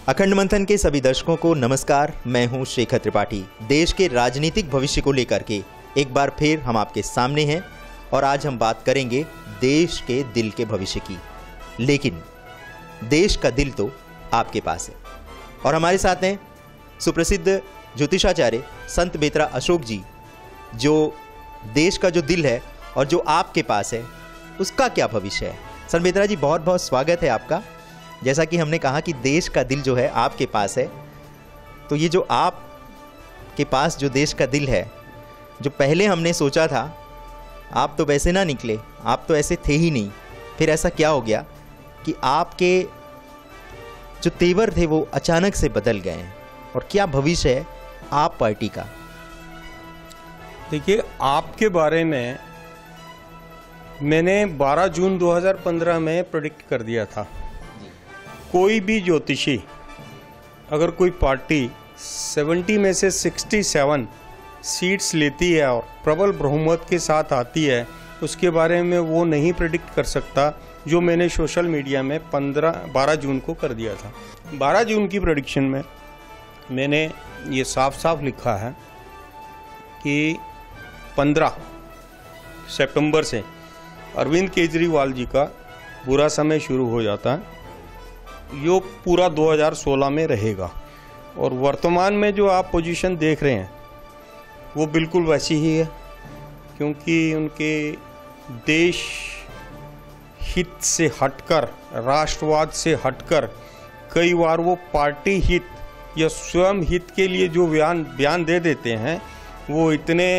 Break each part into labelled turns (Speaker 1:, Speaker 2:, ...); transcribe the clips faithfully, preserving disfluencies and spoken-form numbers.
Speaker 1: अखंड मंथन के सभी दर्शकों को नमस्कार। मैं हूं शेखर त्रिपाठी। देश के राजनीतिक भविष्य को लेकर के एक बार फिर हम आपके सामने हैं और आज हम बात करेंगे देश के दिल के भविष्य की। लेकिन देश का दिल तो आपके पास है और हमारे साथ हैं सुप्रसिद्ध ज्योतिषाचार्य संत बेतरा अशोक जी, जो देश का जो दिल है और जो आपके पास है उसका क्या भविष्य है। संत बेतरा जी, बहुत बहुत स्वागत है आपका। जैसा कि हमने कहा कि देश का दिल जो है आपके पास है, तो ये जो आप के पास जो देश का दिल है, जो पहले हमने सोचा था आप तो वैसे ना निकले, आप तो ऐसे थे ही नहीं, फिर ऐसा क्या हो गया कि आपके जो तेवर थे वो अचानक से बदल गए हैं, और क्या भविष्य है आप पार्टी का?
Speaker 2: देखिए, आपके बारे में मैंने बारह जून दो हज़ार पंद्रह में प्रेडिक्ट कर दिया था। कोई भी ज्योतिषी अगर कोई पार्टी सत्तर में से सरसठ सीट्स लेती है और प्रबल बहुमत के साथ आती है, उसके बारे में वो नहीं प्रेडिक्ट कर सकता जो मैंने सोशल मीडिया में पंद्रह बारह जून को कर दिया था। बारह जून की प्रेडिक्शन में मैंने ये साफ साफ लिखा है कि पंद्रह सितंबर से अरविंद केजरीवाल जी का बुरा समय शुरू हो जाता है। यो पूरा दो हज़ार सोलह में रहेगा और वर्तमान में जो आप पोजीशन देख रहे हैं वो बिल्कुल वैसी ही है, क्योंकि उनके देश हित से हटकर, राष्ट्रवाद से हटकर कई बार वो पार्टी हित या स्वयं हित के लिए जो बयान बयान दे देते हैं वो इतने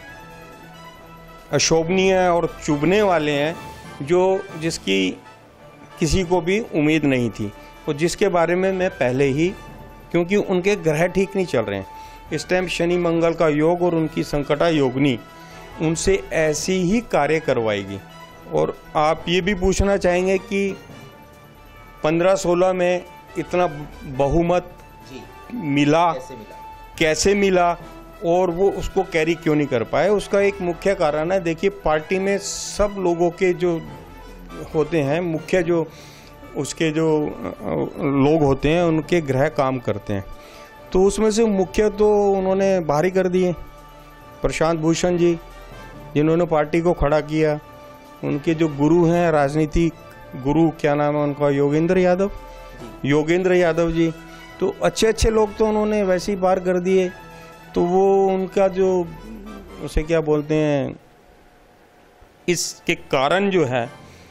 Speaker 2: अशोभनीय और चुभने वाले हैं जो जिसकी किसी को भी उम्मीद नहीं थी, और जिसके बारे में मैं पहले ही, क्योंकि उनके ग्रह ठीक नहीं चल रहे हैं इस टाइम, शनि मंगल का योग और उनकी संकटा योगनी उनसे ऐसी ही कार्य करवाएगी। और आप ये भी पूछना चाहेंगे कि पंद्रह सोलह में इतना बहुमत मिला, कैसे मिला, कैसे मिला और वो उसको कैरी क्यों नहीं कर पाए? उसका एक मुख्य कारण है, देखिए पार्टी में सब लोगों के जो होते हैं, मुख्य जो उसके जो लोग होते हैं उनके ग्रह काम करते हैं, तो उसमें से मुख्य तो उन्होंने भारी कर दिए। प्रशांत भूषण जी जिन्होंने पार्टी को खड़ा किया, उनके जो गुरु हैं राजनीतिक गुरु, क्या नाम है उनका, योगेंद्र यादव योगेंद्र यादव जी, तो अच्छे अच्छे लोग तो उन्होंने वैसे ही पार कर दिए। तो वो उनका जो उसे क्या बोलते हैं, इसके कारण जो है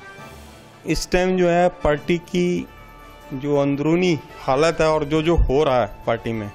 Speaker 2: इस टाइम जो है पार्टी की जो अंदरूनी हालत है और जो जो हो रहा है पार्टी में,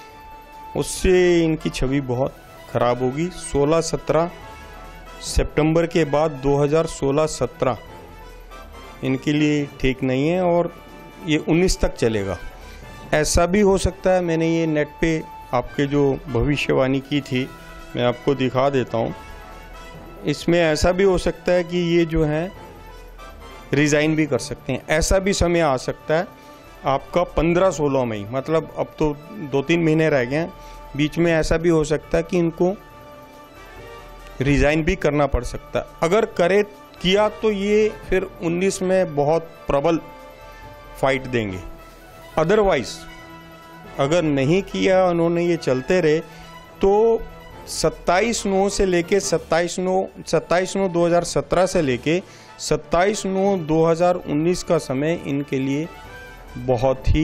Speaker 2: उससे इनकी छवि बहुत खराब होगी। सोलह सत्रह सितंबर के बाद दो हज़ार सोलह सत्रह इनके लिए ठीक नहीं है और ये उन्नीस तक चलेगा। ऐसा भी हो सकता है, मैंने ये नेट पे आपके जो भविष्यवाणी की थी मैं आपको दिखा देता हूँ, इसमें ऐसा भी हो सकता है कि ये जो है रिज़ाइन भी कर सकते हैं। ऐसा भी समय आ सकता है आपका पंद्रह सोलह में ही, मतलब अब तो दो तीन महीने रह गए हैं, बीच में ऐसा भी हो सकता है कि इनको रिज़ाइन भी करना पड़ सकता है। अगर करे किया तो ये फिर उन्नीस में बहुत प्रबल फाइट देंगे। अदरवाइज अगर नहीं किया, उन्होंने ये चलते रहे, तो सत्ताईस नौ से लेके सत्ताईस नौ सत्ताईस नौ दो हज़ार सत्रह से लेके सत्ताईस नौ दो हज़ार उन्नीस का समय इनके लिए बहुत ही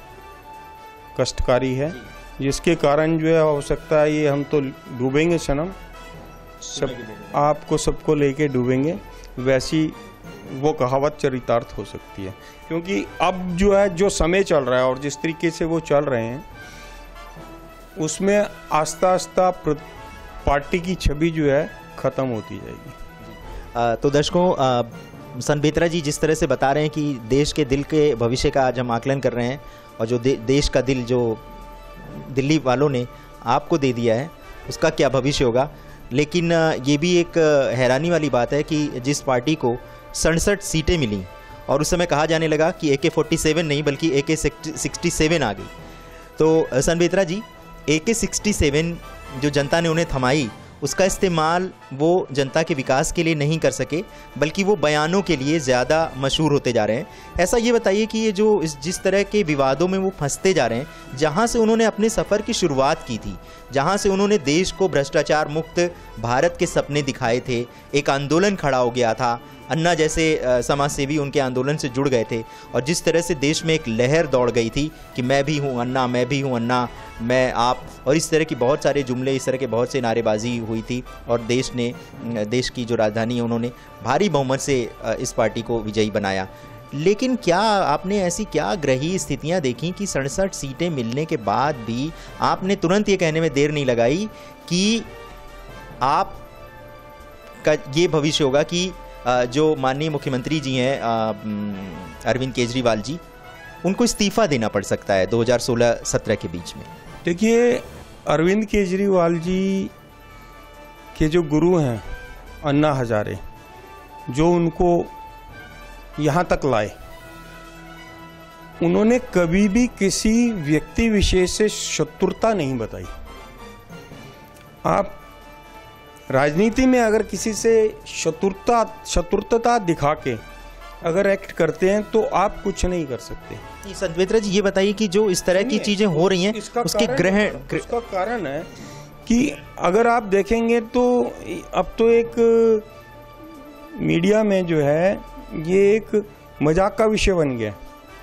Speaker 2: कष्टकारी है, जिसके कारण जो है हो सकता है ये हम तो डूबेंगे सनम, सब आपको सबको लेके डूबेंगे, वैसी वो कहावत चरितार्थ हो सकती है। क्योंकि अब जो है जो समय चल रहा है और जिस तरीके से वो चल रहे हैं उसमें आस्ता आस्ता पार्टी की छवि जो है ख़त्म होती जाएगी।
Speaker 1: आ, तो दर्शकों, संत बेतरा जी जिस तरह से बता रहे हैं कि देश के दिल के भविष्य का आज हम आकलन कर रहे हैं, और जो दे, देश का दिल जो दिल्ली वालों ने आपको दे दिया है उसका क्या भविष्य होगा। लेकिन ये भी एक हैरानी वाली बात है कि जिस पार्टी को सड़सठ सीटें मिली और उस समय कहा जाने लगा कि ए के फोर्टी सेवन नहीं बल्कि ए के सिक्सटी सेवन आ गई, तो संत बेतरा जी ए के सिक्सटी सेवन जो जनता ने उन्हें थमाई, उसका इस्तेमाल वो जनता के विकास के लिए नहीं कर सके, बल्कि वो बयानों के लिए ज़्यादा मशहूर होते जा रहे हैं। ऐसा ये बताइए कि ये जो इस जिस तरह के विवादों में वो फंसते जा रहे हैं, जहाँ से उन्होंने अपने सफ़र की शुरुआत की थी, जहाँ से उन्होंने देश को भ्रष्टाचार मुक्त भारत के सपने दिखाए थे, एक आंदोलन खड़ा हो गया था, अन्ना जैसे समाज सेवी उनके आंदोलन से जुड़ गए थे, और जिस तरह से देश में एक लहर दौड़ गई थी कि मैं भी हूँ अन्ना, मैं भी हूँ अन्ना, मैं आप, और इस तरह की बहुत सारे जुमले, इस तरह के बहुत से नारेबाजी हुई थी, और देश ने देश की जो राजधानी है उन्होंने भारी बहुमत से इस पार्टी को विजयी बनाया। लेकिन क्या आपने ऐसी क्या ग्रही स्थितियां देखी कि सड़सठ सीटें मिलने के बाद भी आपने तुरंत ये कहने में देर नहीं लगाई कि आप का ये भविष्य होगा कि जो माननीय मुख्यमंत्री जी हैं अरविंद केजरीवाल जी, उनको इस्तीफा देना पड़ सकता है दो हज़ार सोलह सत्रह के बीच में?
Speaker 2: देखिए, अरविंद केजरीवाल जी के जो गुरु हैं अन्ना हजारे, जो उनको यहाँ तक लाए, उन्होंने कभी भी किसी व्यक्ति विशेष से शत्रुता नहीं बताई। आप राजनीति में अगर किसी से शत्रुता शत्रुता दिखा के अगर एक्ट करते हैं तो आप कुछ नहीं कर सकते।
Speaker 1: संतवेत्रा जी, ये बताइए कि जो इस तरह की चीजें हो रही हैं, उसके ग्रहण
Speaker 2: उसका कारण है कि अगर आप देखेंगे तो अब तो एक मीडिया में जो है ये एक मजाक का विषय बन गया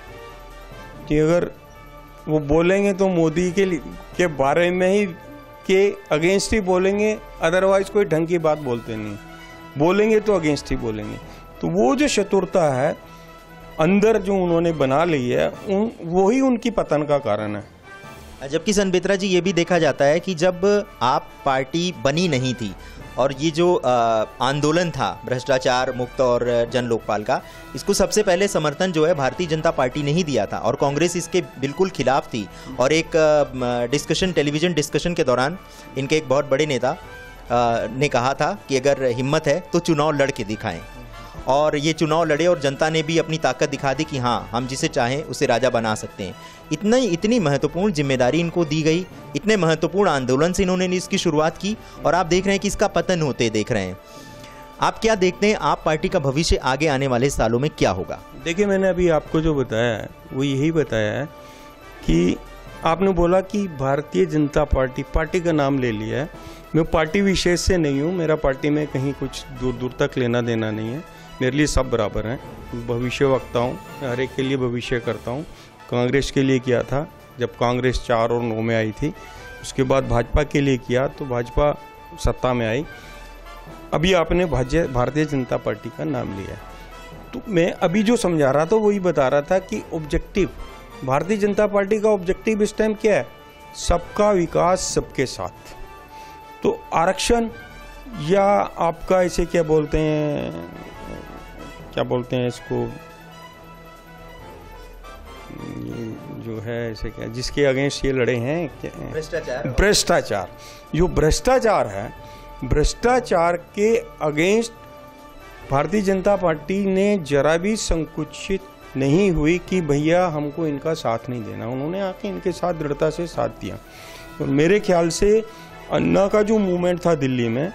Speaker 2: कि अगर वो बोलेंगे तो मोदी के के बारे में ही के अगेंस्ट ही बोलेंगे, अदरवाइज कोई ढंग की बात बोलते नहीं, बोलेंगे तो अगेंस्ट ही बोलेंगे। तो वो जो शत्रुता है अंदर जो उन्होंने बना ली है, उन वो ही उनकी पतन का कारण है।
Speaker 1: जबकि संतवेत्रा जी, ये भी देखा जाता है कि जब आप पार्टी बनी नहीं थी और ये जो आंदोलन था भ्रष्टाचार मुक्त और जन लोकपाल का, इसको सबसे पहले समर्थन जो है भारतीय जनता पार्टी ने ही दिया था, और कांग्रेस इसके बिल्कुल खिलाफ थी। और एक डिस्कशन, टेलीविज़न डिस्कशन के दौरान इनके एक बहुत बड़े नेता ने कहा था कि अगर हिम्मत है तो चुनाव लड़ के दिखाएं, और ये चुनाव लड़े और जनता ने भी अपनी ताकत दिखा दी कि हाँ, हम जिसे चाहें उसे राजा बना सकते हैं। इतना इतनी महत्वपूर्ण जिम्मेदारी इनको दी गई, इतने महत्वपूर्ण आंदोलन से इन्होंने इसकी शुरुआत की, और आप देख रहे हैं कि इसका पतन होते देख रहे हैं। आप क्या देखते हैं, आप पार्टी का भविष्य आगे आने वाले सालों में क्या होगा?
Speaker 2: देखिए, मैंने अभी आपको जो बताया है वो यही बताया है कि आपने बोला कि भारतीय जनता पार्टी, पार्टी का नाम ले लिया है। मैं पार्टी विशेष से नहीं हूँ, मेरा पार्टी में कहीं कुछ दूर दूर तक लेना देना नहीं है, मेरे लिए सब बराबर हैं। भविष्य वक्ता हूँ, हर एक के लिए भविष्य करता हूँ। कांग्रेस के लिए किया था जब कांग्रेस चार और नौ में आई थी, उसके बाद भाजपा के लिए किया तो भाजपा सत्ता में आई। अभी आपने भारतीय जनता पार्टी का नाम लिया, तो मैं अभी जो समझा रहा था वही बता रहा था कि ऑब्जेक्टिव, भारतीय जनता पार्टी का ऑब्जेक्टिव इस टाइम क्या है? सबका विकास सबके साथ। तो आरक्षण या आपका इसे क्या बोलते हैं, क्या बोलते हैं इसको, जो है इसे क्या, जिसके अगेंस्ट ये लड़े हैं,
Speaker 1: भ्रष्टाचार।
Speaker 2: भ्रष्टाचार, जो भ्रष्टाचार है, भ्रष्टाचार के अगेंस्ट भारतीय जनता पार्टी ने जरा भी संकुचित नहीं हुई कि भैया हमको इनका साथ नहीं देना। उन्होंने आके इनके साथ दृढ़ता से साथ दिया। और मेरे ख्याल से अन्ना का जो मूवमेंट था दिल्ली में,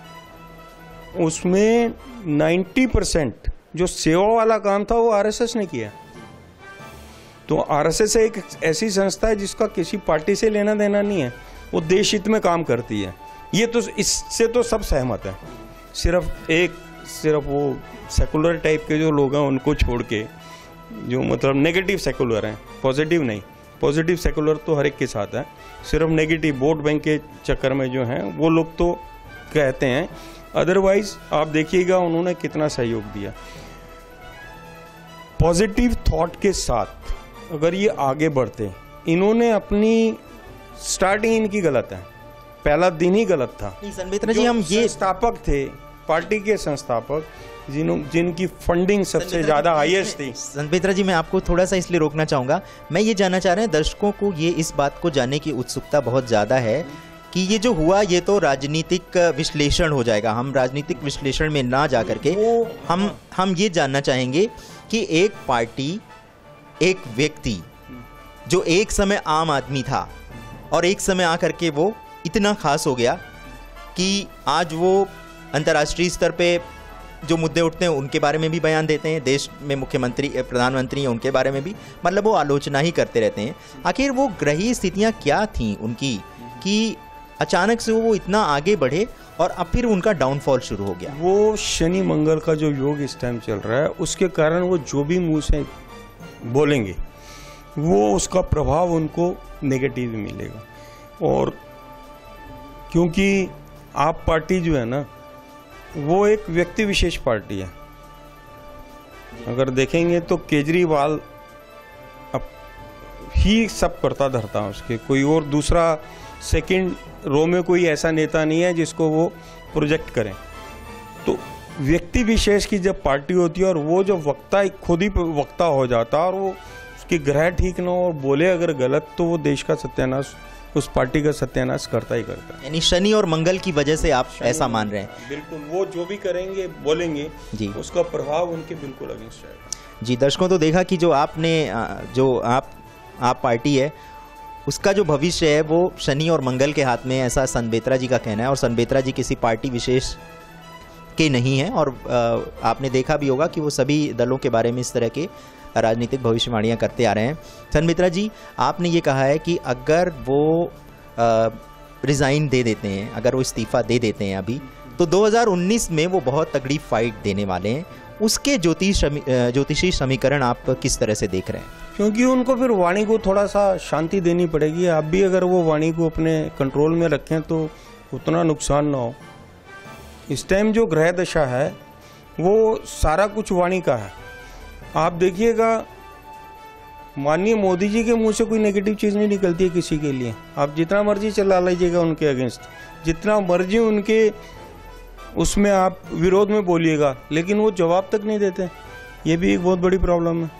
Speaker 2: उसमें नब्बे परसेंट जो सेवा वाला काम था वो आरएसएस ने किया। तो आरएसएस एक ऐसी संस्था है जिसका किसी पार्टी से लेना देना नहीं है, वो देश हित में काम करती है। ये तो इससे तो सब सहमत है। सिर्फ एक सिर्फ वो सेकुलर टाइप के जो लोग हैं उनको छोड़ के, जो मतलब नेगेटिव सेकुलर हैं, पॉजिटिव नहीं। पॉजिटिव सेकुलर तो हर एक के साथ है, सिर्फ नेगेटिव वोट बैंक के चक्कर में जो हैं वो लोग तो कहते हैं। अदरवाइज आप देखिएगा उन्होंने कितना सहयोग दिया। पॉजिटिव थॉट के साथ अगर ये आगे बढ़ते, इन्होंने अपनी स्टार्टिंग इनकी गलत है, पहला दिन ही गलत था।
Speaker 1: संतवेत्रा जी, हम ये
Speaker 2: संस्थापक थे, पार्टी के संस्थापक, जिन जिनकी फंडिंग सबसे ज्यादा हाईएस्ट थी।
Speaker 1: संतवेत्रा जी, मैं आपको थोड़ा सा इसलिए रोकना चाहूँगा, मैं ये जानना चाह रहे हैं, दर्शकों को ये इस बात को जानने की उत्सुकता बहुत ज़्यादा है कि ये जो हुआ ये तो राजनीतिक विश्लेषण हो जाएगा। हम राजनीतिक विश्लेषण में ना जा करके हम हम ये जानना चाहेंगे कि एक पार्टी, एक व्यक्ति जो एक समय आम आदमी था और एक समय आकर के वो इतना खास हो गया कि आज वो अंतर्राष्ट्रीय स्तर पे जो मुद्दे उठते हैं उनके बारे में भी बयान देते हैं, देश में मुख्यमंत्री प्रधानमंत्री हैं उनके बारे में भी, मतलब वो आलोचना ही करते रहते हैं। आखिर वो ग्रही स्थितियां क्या थीं उनकी कि अचानक से वो इतना आगे बढ़े और अब फिर उनका डाउनफॉल शुरू हो गया?
Speaker 2: वो शनि मंगल का जो योग इस टाइम चल रहा है उसके कारण वो जो भी मुंह से बोलेंगे वो उसका प्रभाव उनको नेगेटिव मिलेगा। और क्योंकि आप पार्टी जो है ना वो एक व्यक्ति विशेष पार्टी है। अगर देखेंगे तो केजरीवाल अब ही सब करता धरता है उसके, कोई और दूसरा सेकंड रो में कोई ऐसा नेता नहीं है जिसको वो प्रोजेक्ट करें। तो व्यक्ति विशेष की जब पार्टी होती है और वो जो वक्ता खुद ही वक्ता हो जाता है और वो उसकी ग्रह ठीक ना हो और बोले अगर गलत तो वो देश का सत्यानाश, उस पार्टी का सत्यानाश करता ही करता है।
Speaker 1: यानी शनि और मंगल की वजह से आप ऐसा मान रहे हैं?
Speaker 2: बिल्कुल, वो जो भी करेंगे बोलेंगे जी उसका प्रभाव उनके बिल्कुल अगेंस्ट आएगा।
Speaker 1: जी दर्शकों, तो देखा कि जो आपने जो आप आप पार्टी है उसका जो भविष्य है वो शनि और मंगल के हाथ में है, ऐसा संबेत्रा जी का कहना है। और संबेत्रा जी किसी पार्टी विशेष के नहीं हैं और आपने देखा भी होगा कि वो सभी दलों के बारे में इस तरह के राजनीतिक भविष्यवाणियां करते आ रहे हैं। संबेत्रा जी, आपने ये कहा है कि अगर वो रिज़ाइन दे देते हैं, अगर वो इस्तीफ़ा दे देते हैं अभी, तो दो हज़ार उन्नीस में वो बहुत तगड़ी फाइट देने वाले हैं। उसके ज्योतिष ज्योतिषी समीकरण आप किस तरह से देख रहे हैं?
Speaker 2: क्योंकि उनको फिर वाणी को थोड़ा सा शांति देनी पड़ेगी। आप भी अगर वो वाणी को अपने कंट्रोल में रखें तो उतना नुकसान ना हो। इस टाइम जो ग्रह दशा है वो सारा कुछ वाणी का है। आप देखिएगा माननीय मोदी जी के मुंह से कोई नेगेटिव चीज़ नहीं निकलती है किसी के लिए। आप जितना मर्जी चला लीजिएगा उनके अगेंस्ट, जितना मर्जी उनके उसमें आप विरोध में बोलिएगा, लेकिन वो जवाब तक नहीं देते। ये भी एक बहुत बड़ी प्रॉब्लम है।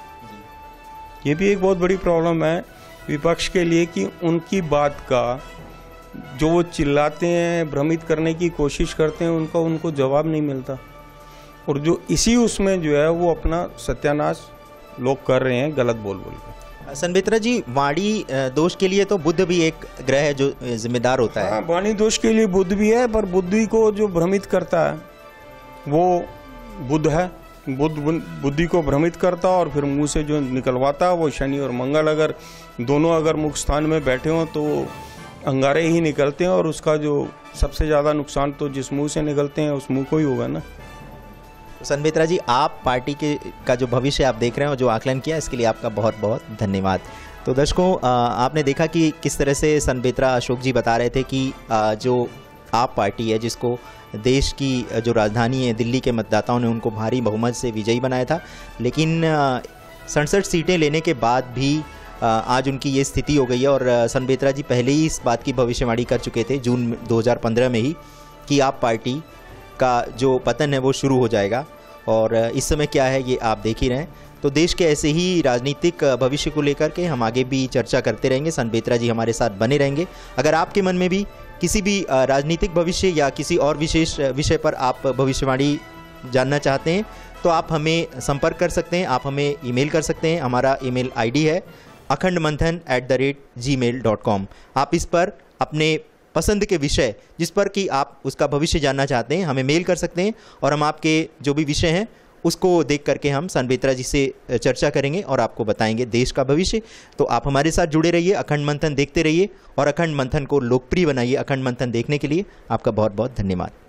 Speaker 2: ये भी एक बहुत बड़ी प्रॉब्लम है विपक्ष के लिए कि उनकी बात का जो वो चिल्लाते हैं, भ्रमित करने की कोशिश करते हैं, उनका उनको जवाब नहीं मिलता। और जो इसी उसमें जो है वो अपना सत्यानाश लोग कर रहे हैं गलत बोल बोल के।
Speaker 1: संबेत्रा जी, वाणी दोष के लिए तो बुध भी एक ग्रह है जो जिम्मेदार होता है।
Speaker 2: हाँ, वाणी दोष के लिए बुध भी है, पर बुद्धि को जो भ्रमित करता है वो बुध है। बुद्ध बुद्धि को भ्रमित करता और फिर मुंह से जो निकलवाता वो शनि और मंगल। अगर दोनों अगर मुख्य स्थान में बैठे हों तो अंगारे ही निकलते हैं और उसका जो सबसे ज़्यादा नुकसान तो जिस मुंह से निकलते हैं उस मुंह को ही होगा ना।
Speaker 1: संबेत्रा जी, आप पार्टी के का जो भविष्य आप देख रहे हैं और जो आकलन किया इसके लिए आपका बहुत बहुत धन्यवाद। तो दर्शकों, आपने देखा कि किस तरह से संबेत्रा अशोक जी बता रहे थे कि जो आप पार्टी है जिसको देश की जो राजधानी है दिल्ली के मतदाताओं ने उनको भारी बहुमत से विजयी बनाया था, लेकिन सड़सठ सीटें लेने के बाद भी आज उनकी ये स्थिति हो गई है। और संबेत्रा जी पहले ही इस बात की भविष्यवाणी कर चुके थे जून दो हज़ार पंद्रह में ही कि आप पार्टी का जो पतन है वो शुरू हो जाएगा। और इस समय क्या है ये आप देख ही रहे हैं। तो देश के ऐसे ही राजनीतिक भविष्य को लेकर के हम आगे भी चर्चा करते रहेंगे। संबेत्रा जी हमारे साथ बने रहेंगे। अगर आपके मन में भी किसी भी राजनीतिक भविष्य या किसी और विशेष विषय पर आप भविष्यवाणी जानना चाहते हैं तो आप हमें संपर्क कर सकते हैं, आप हमें ईमेल कर सकते हैं। हमारा ईमेल आईडी है Akhand Manthan at the rate Gmail dot com. आप इस पर अपने पसंद के विषय जिस पर कि आप उसका भविष्य जानना चाहते हैं हमें मेल कर सकते हैं और हम आपके जो भी विषय हैं उसको देख करके हम संबेत्रा जी से चर्चा करेंगे और आपको बताएंगे देश का भविष्य। तो आप हमारे साथ जुड़े रहिए, अखंड मंथन देखते रहिए और अखंड मंथन को लोकप्रिय बनाइए। अखंड मंथन देखने के लिए आपका बहुत बहुत धन्यवाद।